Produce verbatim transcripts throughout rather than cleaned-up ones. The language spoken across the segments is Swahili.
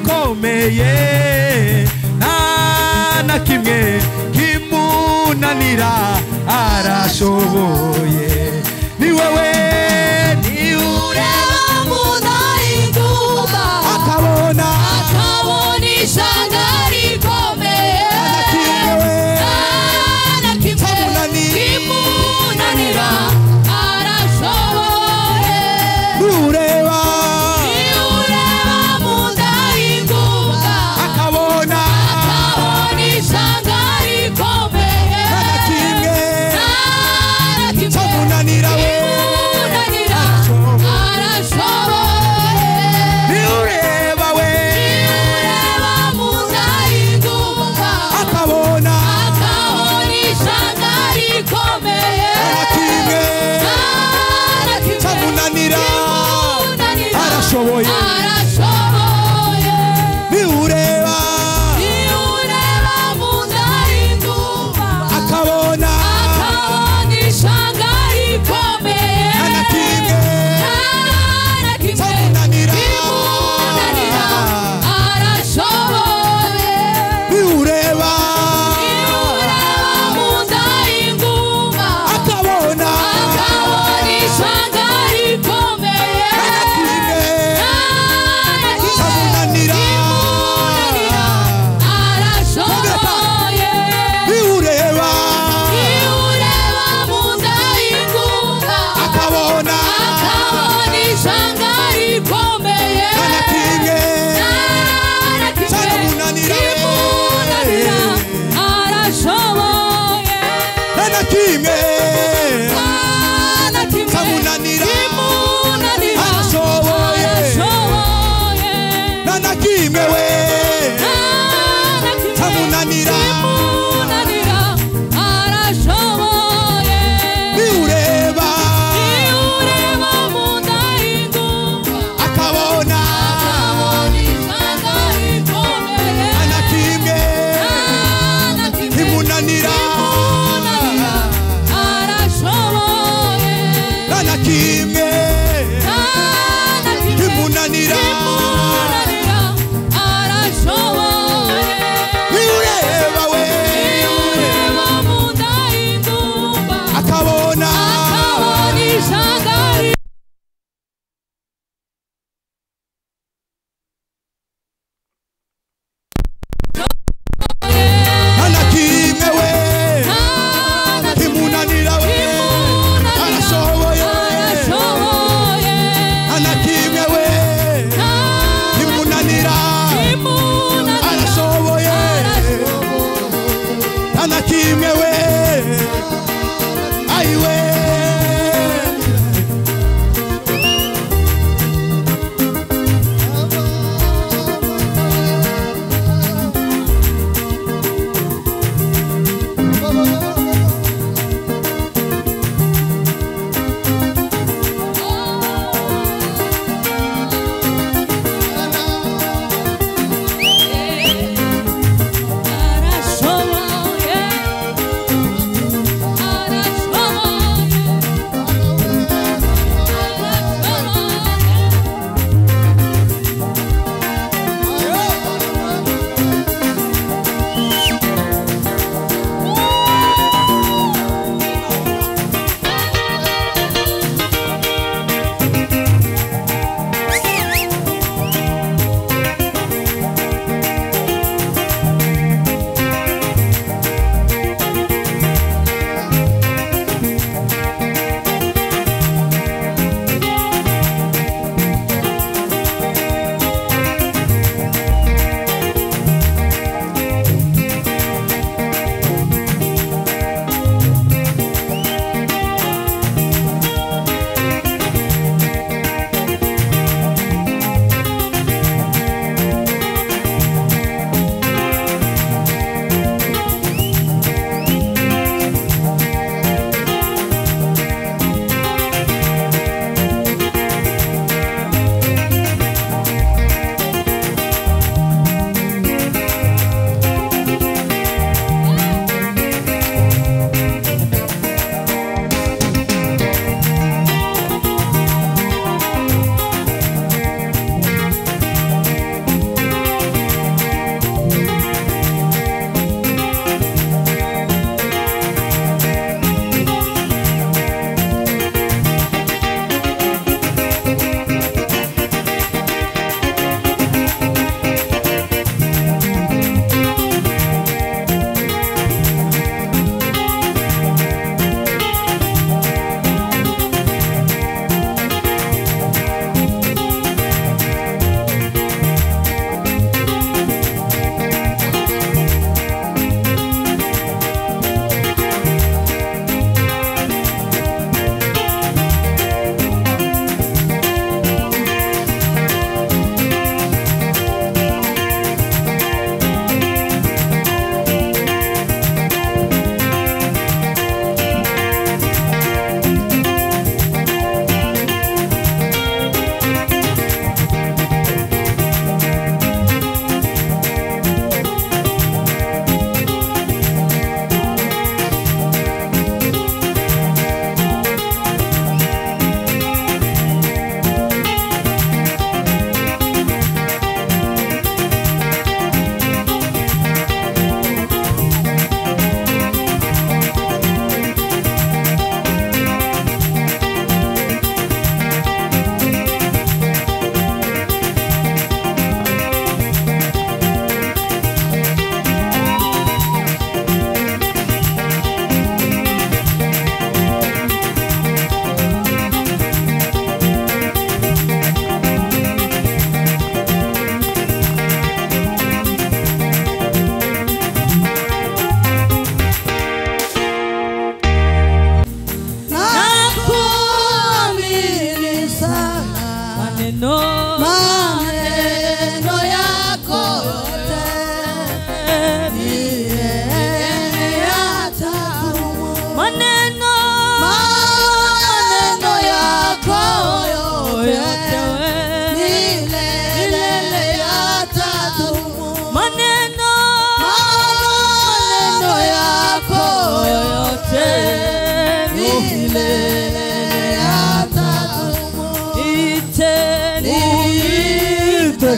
rikomeye nta na kimwe kimunanira arashoboye ni wowe ni ureba mu nda y'inguma akabona akabona ishanga rikomeye nta na kimwe kimunanira arashoboye ni ureba ni ureba mu nda y'inguma akabona akabona ishanga rikomeye nta na kimwe kimunanira we arashoboye ni ureba ni ureba mu nda y'inguma akabona akabona ishanga rikomeye nta na kimwe kimunanira arashoboye ni ureba ni ureba mu nda y'inguma akabona akabona ishanga rikomeye arashoboye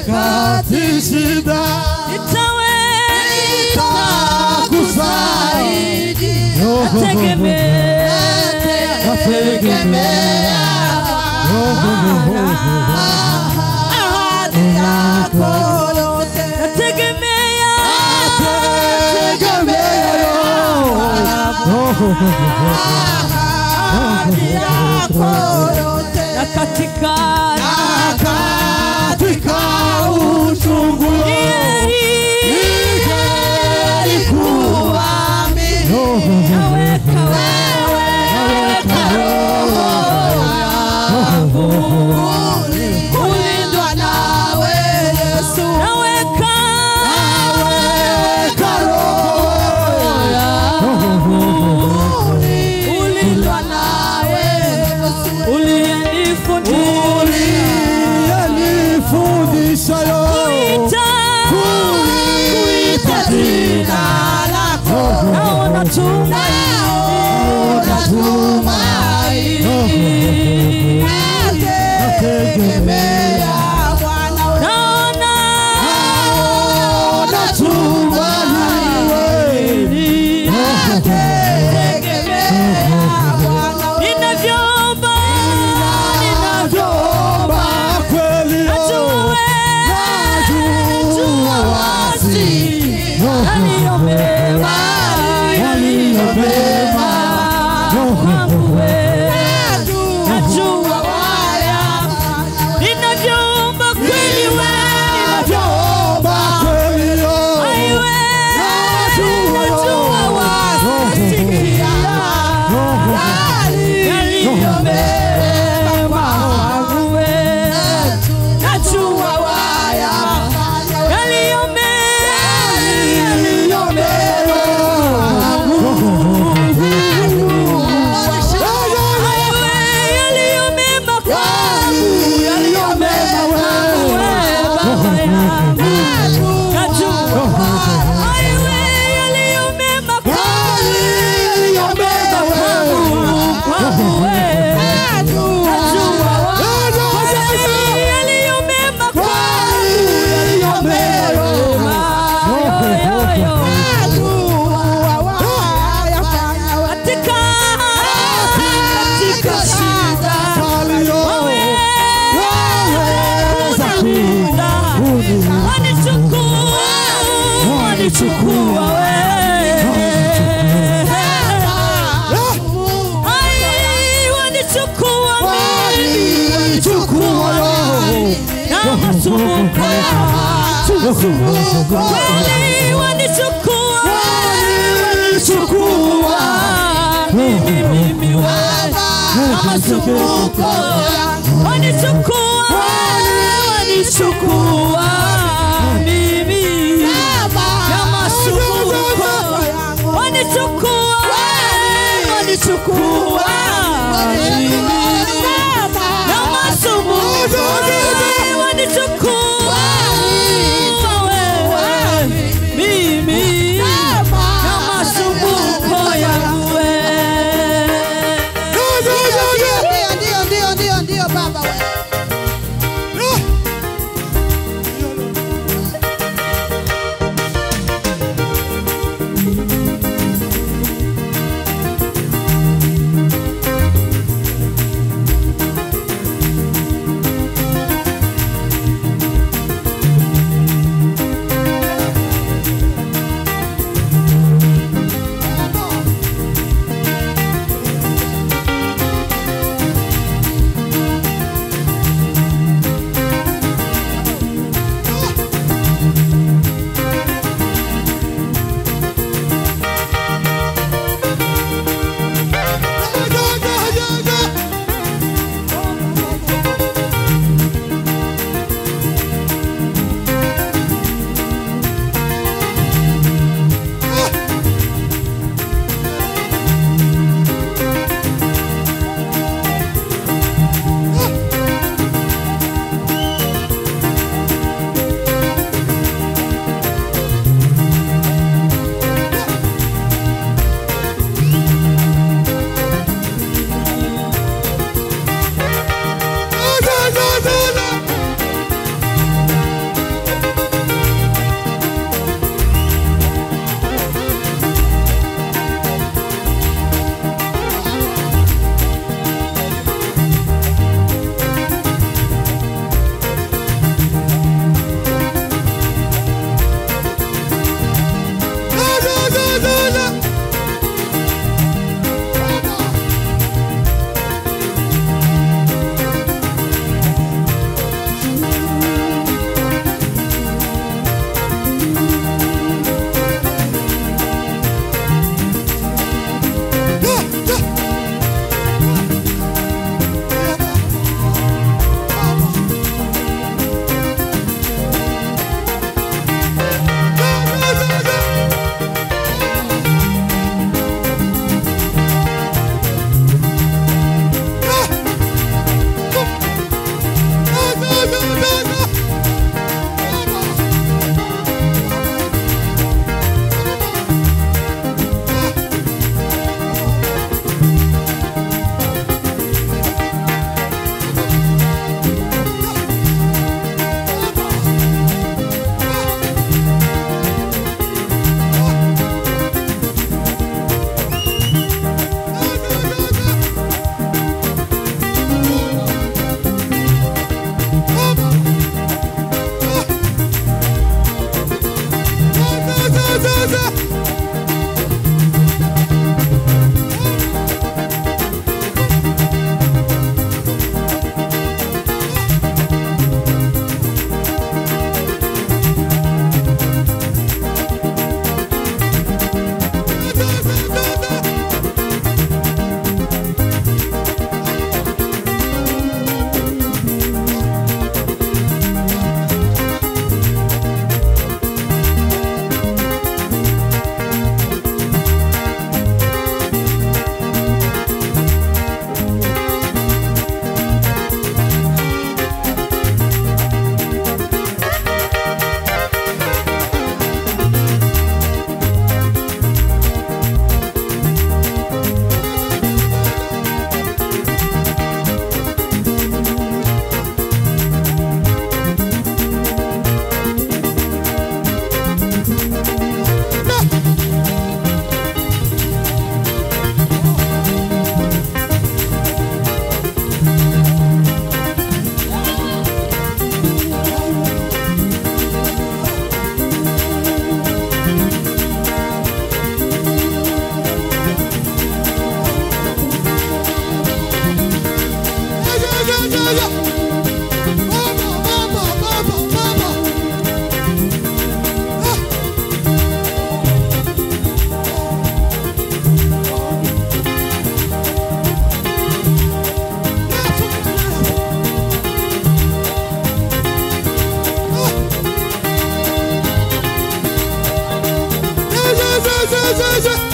wakati shida nitaweza kusaidia. Nategemea, nategemea ahadi yako yote. nategemea, Nategemea ahadi yako yote. na katika Na katika uchungu heri kuamini. naweka wewe roho yangu Kulindwa nawe Yesu. naweka Naweka roho yangu. Kulindwa nawe Yesu. uliyenifundisha Uliyenifundisha kuita jina lako. naona Naona tumaini. Nategemea Bwana wewe. naona Naona tumaini. Nategemea Bwana wewe. ninavyoomba Ninavyoomba kweli najua najua wazi yaliyo mema yaliyo mema kwangu wewe najua waya ninavyoomba kweli wewe ninavyoomba kweli aiwe najua wasikia yaliyo mema kwangu wewe najua waya yaliyo mema yaliyo mema yaliyo mema kwangu yaliyo mema kwangu wewe baba yangu najua aiwe yaliyo mema kwangu yaliyo mema kwangu kwangu wewe najua yaliyo mema kwangu yaliyo mema yo katika katika shida waweza kuja wanichukua wanichukua wewe ai wanichukua mimi wanichukua na masumbuko kweli wanichukua wanichukua mimi mimi wewe na masumbuko wanichukua wanichukua mimi na masumbuko wanichukua wanichukua mimi na masumbuko wanichukua wewe mimi na masumbuko yangu wewe Ndio, ndio, ndio, ndio, baba wewe. Jesus.